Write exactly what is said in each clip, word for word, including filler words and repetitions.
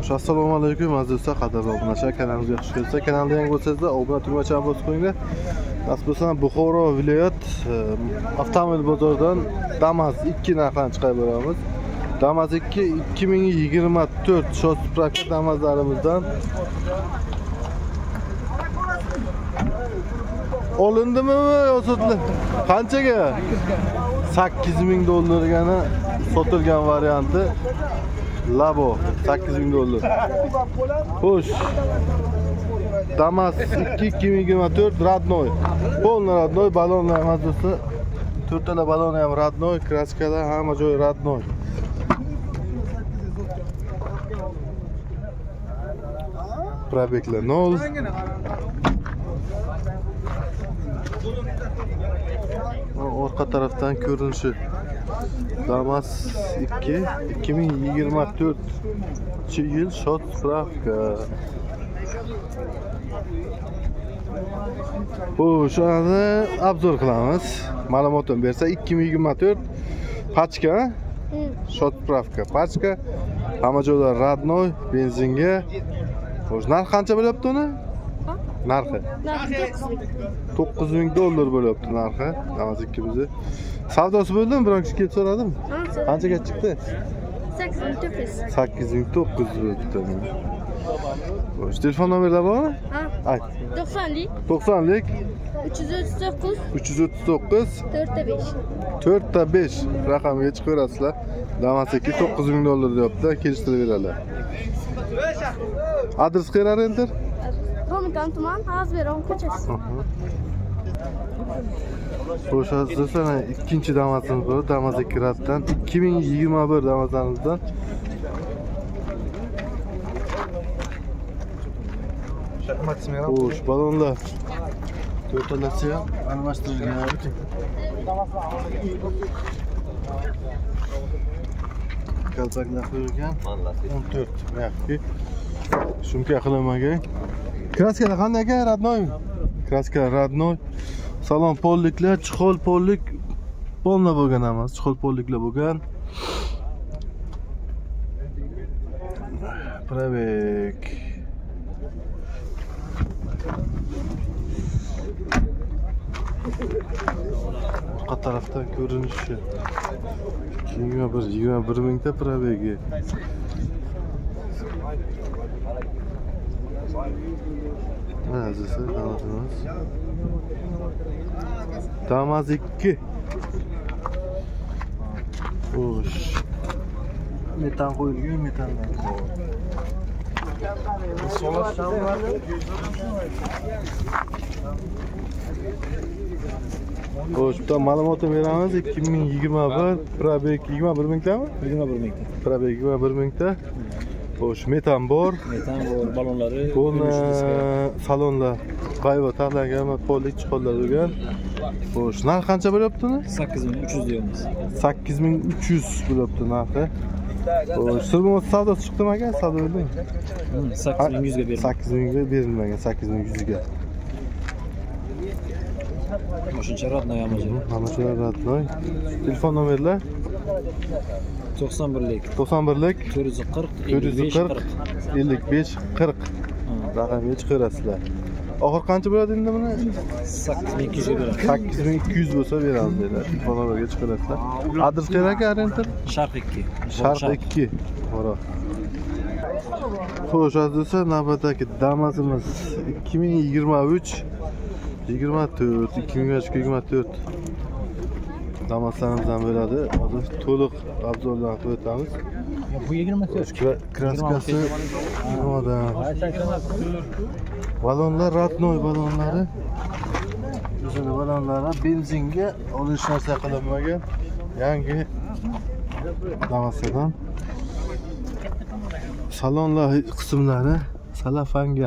Assalomu alaykum aziz do'stlar, qadrli obunachilar, kanalimizga xush kelibsizlar. Kanalda yangi bo'lsangiz, obuna tugmachani bosib qo'yinglar. Nasib bo'lsa Buxoro viloyat avtomobil bozoridan Damas ikki narxini chiqarib beramiz. Damas ikki ikki ming yigirma to'rt shot Spark Damas'larimizdan olindimi yoki qanchaga? sakkiz ming dollarga sotilgan varianti Labo sakkiz ming dollar. Xo'sh. Damas ikki ikki ming yigirma to'rt Radnoy. Polni Radnoy, balonlar ham do'stlar. to'rttala baloni ham Radnoy, kraskalar hamma joyi Radnoy. Probeklar nol. Orqa tarafdan ko'rinishi Damas ikki ikki ming yigirma to'rtinchi yil shot spravka. Bu shuni obzor qilamiz. Ma'lumotni bersa ikki ming yigirma to'rt pachka, shot spravka, pachka, hamma joylar Radnoy, benzinga. Xo'sh, narx qancha bo'lyapti uni? Narxi to'qqiz ming dollar bo'lyapti narxi. Damas ikki bizni. Savdosi bo'ldimi? Biroq kishi kelib so'radimi? Qanchaga chiqdi? sakkiz ming to'qqiz yuz bo'libdi. Xo'sh, telefon nomerlari bormi? Ha. Ayt. to'qsonlik. to'qsonlik. uch yuz o'ttiz to'qqiz. uch yuz o'ttiz to'qqiz. to'rtta besh. to'rtta besh raqamga chiqarasizlar. Damas ikki to'qqiz ming dollar deyapti. Kelishtirib beradilar. Adres qayerlar endi? Romikan tuman, Azberon ko'chasi. Xo'sh, do'stlar, ikkinchi Damasimiz bor. Damas ikki Raddan ikki ming yigirma bir Damaslarimizdan. Xo'sh, balonlar to'rtalasi ham almashtirilgan. Kalpaklar qo'yilgan o'n to'rt myaxki. Shumka qilinmagan. Kraskalar qanday ekan? Radnoy. Kraska Radnoy. Salon polliklar, chiqol pollik polna bo'lgan emas, chiqol polliklar bo'lgan. Probek. Orqa tarafdan ko'rinishi yigirma bir yigirma bir mingta probegi. Azizlar, Damasimiz. Damas ikki. Xo'sh. Metan qo'yilgan, metandan. Xo'sh, bitta ma'lumotni beramiz. ikki ming yigirma bir probek yigirma bir mingtami? yigirma bir mingta. Probek yigirma bir mingta. Xo'sh, metan bor. Metan bor, balonlari. Buni salonlar qayva taxlangan, pollik chiqollar bo'lgan. Xo'sh, narx qancha bo'lyapti uni? sakkiz ming uch yuz deymiz. sakkiz ming uch yuz bo'lyapti narxi. Xo'sh, Sirmoz savdosi chiqdimi aka? Savdo bo'lding? sakkiz ming yuzga berildi. sakkiz mingga berilmagan, sakkiz ming yuzga. Qo'shimcha Radnoy ham bor. Mana shu Radnoy. Telefon nomerlar to'qson birlik to'qson birlik to'rt yuz qirq to'rt yuz qirq ellik besh qirq raqamga chiqarasizlar. Oxir qancha bo'ladi endi buni? sakkiz ming ikki yuzga beramiz. sakkiz ming ikki yuz bo'lsa beramiz dedilar. Telefon nomeriga chiqarasizlar. Adres qayerga Renter? Sharq ikki. Sharq ikki. Mana. Xo'sh, do'stlar, navbatdagi Damasimiz ikki ming yigirma uch yigirma to'rt ikki ming yigirma to'rt Damaslarimizdan bo'ladi. Hozir to'liq obzordan qilib o'tamiz. Bu yigirma to'rt. Kraskasi nima? Balonlar Radnoy balonlari. O'zini balonlari benzinga olish narsa qilinmagan. Yangi Damasdan. Salonlar qismlari salafanga.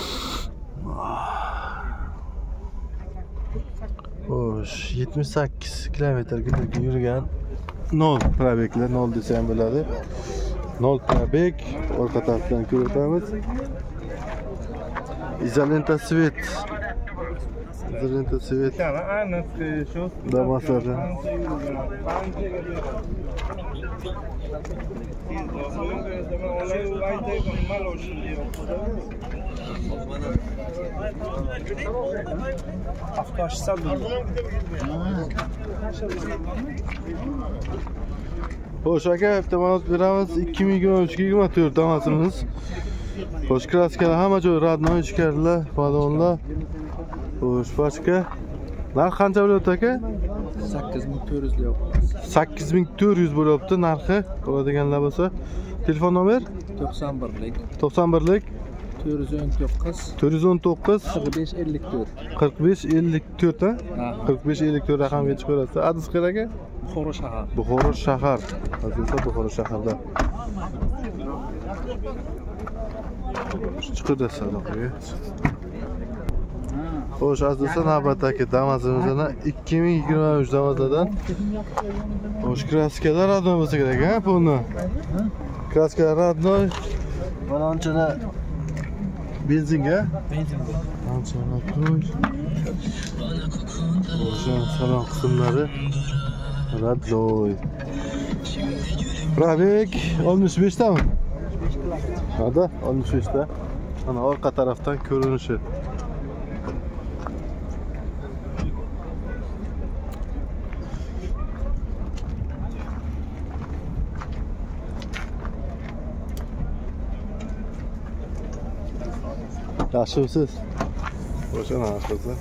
Xo'sh, yetmish sakkiz kilometrga yurgan nol probeklar, nol desa ham bo'ladi. nol probek, orqa tarafdan ko'ramiz. Izolenta svet. Izolenta svet. Damaslarda. Afkaş saldım. Xo'sh aka, bitta manot beramiz. ikki ming yigirma uch yigirma to'rt damasimiz. Xo'sh, kraskalar hamma joy radnoy ichkarilar, balonlar. Xo'sh, boshqa narx qancha bo'lyapti aka? sakkiz ming to'rt yuz lira. sakkiz ming to'rt yuz bo'lyapti narxi. Bo'ladiganlar bo'lsa, telefon nomer to'qson birlik to'qson birlik to'rt yuz o'n to'qqiz to'rt yuz o'n to'qqiz qirq besh ellik to'rt. qirq besh ellik to'rt ha? Ha. qirq besh ellik to'rt raqamga chiqarasiz. Adres kerak aka? Buxoro shahar. Buxoro shahar. Azizlar, Buxoro shaharda. Chiqdi sadoqaga. Xo'sh, azizlar, navbatdagi Damas'imizdan ikki ming yigirma uch Damas'dan xo'sh, kraskalar radnoy bo'lsa kerak ha, buni. Kraskalar radnoy. Balonchana benzinga. Benzinga. Balonchana radnoy. O'sha salon qismlari radnoy. Probek oltmish besh tami? Hada, oltmish besh ta. Mana orqa tarafdan ko'rinishi. Yaxshimisiz? O'sha narxda.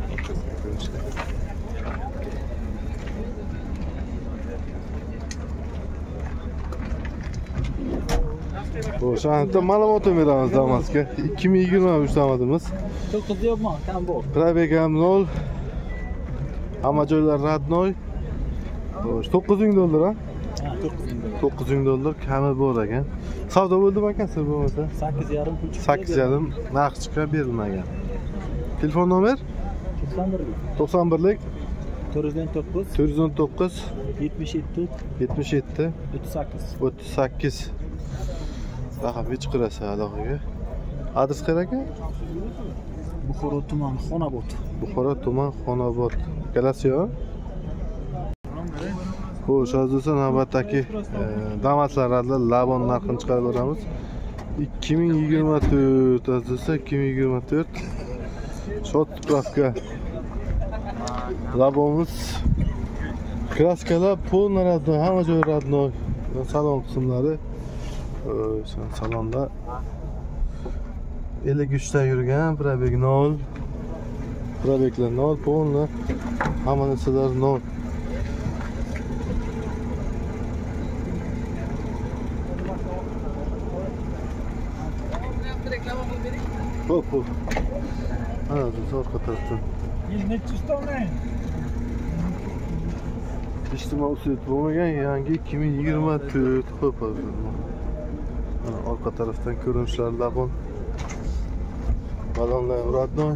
O'sha anta ma'lumot beramiz Damas'ga. ikki ming yigirma uch damatimiz. to'qqiz yo'qmi? Kam bor. Probek ham nol. Hamma joylar radnoy. Xo'sh, to'qqiz ming dollar ha? Ha, to'qqiz ming dollar. to'qqiz ming dollar kami bor ekan. Savdo bo'ldimi aka, siz bo'lmasa? sakkiz yarim pul chiqdi. sakkiz yarim narx chiqib berilmagan. Telefon nomer to'qson birlik to'qson birlik to'rt yuz o'n to'qqiz to'rt yuz o'n to'qqiz yetmish yetti yetmish yetti o'ttiz sakkiz. o'ttiz sakkiz. Raqamga chiqarasiz aloqaga. Adres kerak aka? Buxoro tumani Xonobod. Buxoro tuman Xonobod. Galasiyo. Xo'sh, azizlar, navbatdagi Damas'lardan Labon narxini chiqarib beramiz. ikki ming yigirma to'rt azizlar, ikki ming yigirma to'rt. Shot pravka. Labonimiz kraskalar polna radnoy, hamma joy radnoy. Salon qismlari salonda ellik uch ta yurgan, probek nol. Probeklar nol, polna, hamma narsalar nol. Hop hop. Ana, orqa tarafdan. İçtima usulü bo'lmagan yangi ikki ming yigirma to'rt. Hop hop. Mana orqa tarafdan ko'rinishlar Labon. Balonlar radnoy.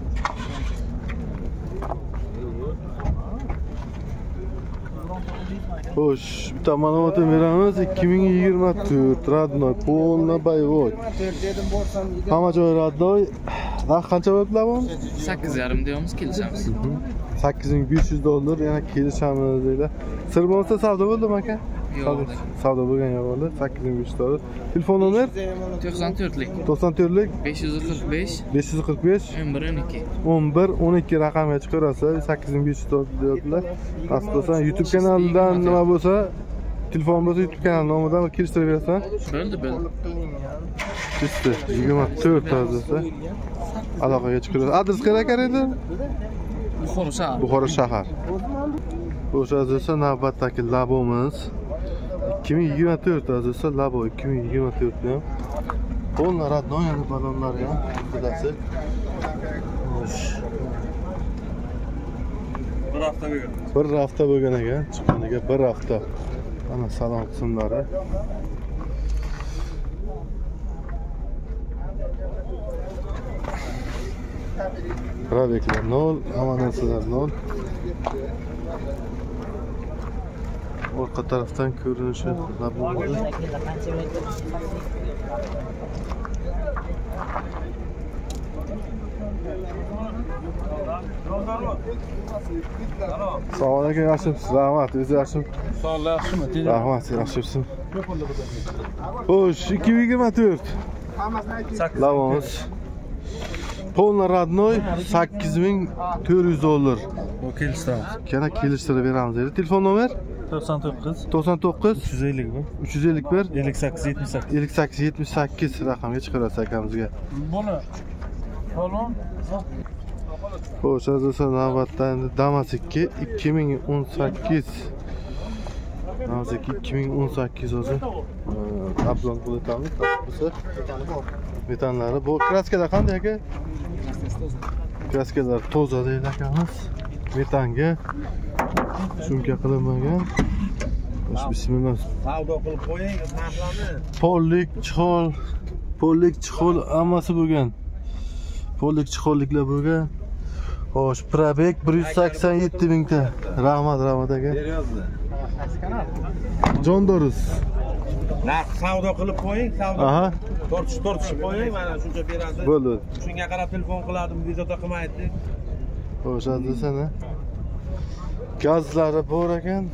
Xo'sh, bitta ma'lumot beramiz. ikki ming yigirma to'rt radnoy, polna boyvoy. Hamma joy radnoy. Narx qancha bo'ldi Labon? sakkiz yarim deymiz, kelishamiz. sakkiz ming besh yuz dollar, yana kelishamiz deydi. Sir bo'lmasa savdo bo'ldimi aka? Yo'q. Savdo bo'lgan yo'q bo'ldi. sakkiz ming besh yuz dollar. Telefon nomer to'qson to'rtlik to'qson to'rtlik besh yuz qirq besh besh yuz qirq besh o'n bir o'n ikki. o'n bir o'n ikki raqamga chiqarasiz. sakkiz ming besh yuz dollar deyaptilar. Aslida YouTube kanalidan nima bo'lsa, telefon bo'lsa YouTube kanali nomidan kelishtirib berasan. Bo'ldi, bo'ldi. Chiqdi. yigirma to'rt azizda. Aloqaga chiqarasiz. Adres kerak edi? Buxoro shahar. Buxoro shahar. O'sha azizlar, navbatdagi Labomiz ikki ming yigirma to'rt azizlar, Labo ikki ming yigirma to'rt ham. Polna radnoy balonlar ham bilasiz. Xo'sh. Bir hafta bo'lgan. Bir hafta bo'lgan ekan, chiqqaniga bir hafta. Ana salon qismlari. Probeklar nol, hamma narsalar nol. Orqa tarafdan ko'rinishi Labonda. Assalomu alaykum, yaxshimisiz? Rahmat, o'zi yaxshimi? Sog'lik yaxshimi? Rahmat, yaxshimisan? Xo'sh, ikki ming yigirma to'rt. Lavamiz. Polna Radnoy sakkiz ming to'rt yuz dollar. Bu kelishtiramiz. Yana kelishtirib beramiz dedi. Telefon nomer to'qson to'qqiz to'qson to'qqiz uch yuz ellik bir uch yuz ellik bir ellik sakkiz yetmish sakkiz. ellik sakkiz yetmish sakkiz raqamga chiqarasiz akamizga. Buni. Salom. Xo'sh, aziz navbatda endi Damas ikki ikki ming o'n sakkiz. Damas ikki ikki ming o'n sakkiz o'zi. Ablon bo'latamiz, bo'lsa. Metanlari bu kraskalar qanday aka? Kraskalar toza deydi akamiz. Metanga sumka qilinmagan. Xo'sh, bismillah. Savdo qilib qo'ying, narxlarni. Pollik, chihol, pollik, chihol hammasi bo'lgan. Pollik, chiholliklar bo'lgan. Xo'sh, probek bir yuz sakson yetti mingta. Rahmat, rahmat aka. Beryapti. Jondorus. Narx savdo qilib qo'ying, savdo. Aha, Tortish tortishib qo'ying, mana shuncha beradi. bo'ldi. Shunga qarab telefon qiladim, bezovta qilmaydi. Xo'sh, adresini. Gazlari bor ekan.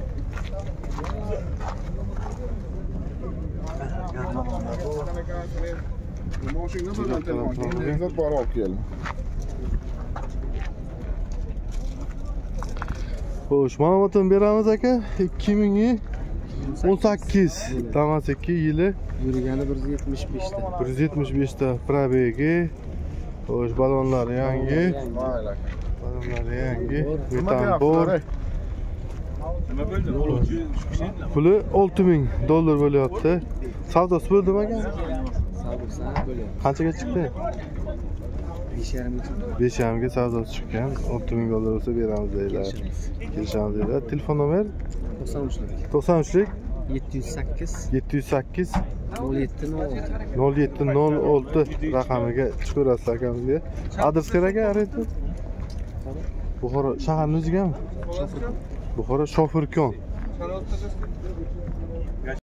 Moshinga bilan telefon keldi, bor olib keldim. Xo'sh, ma'lumotini beramiz aka. ikki ming o'n sakkiz Damas ikki yili Yurgani bir yuz yetmish besh ta. bir yuz yetmish besh ta probegi. Xo'sh, balonlari yangi. Balonlari yangi. Metan bor. Nima bo'ldi? Puli olti ming dollar bo'lyapti. Savdosi bo'ldimi aka? Savdosi bo'ladi. Qanchaga chiqdi? besh yarim ming. besh yarim ga savdosi chiqqan. olti ming dollar bo'lsa beramiz deydilar. Kelishamiz deydilar. Telefon nomer to'qson uchlik to'qson uchlik yetti yuz sakkiz yetti yuz sakkiz nol yetti nol olti. nol yetti nol olti raqamiga chiqarasiz akamizga. Adres kerak aka? Buxoro shaharning o'zigami? Buxoro Shofirkon.